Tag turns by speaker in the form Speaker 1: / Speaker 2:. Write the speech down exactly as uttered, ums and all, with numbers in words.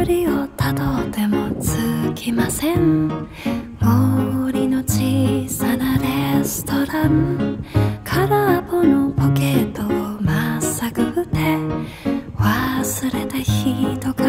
Speaker 1: りをたどってもつきません。森の小さなレストラン、空っぽのポケット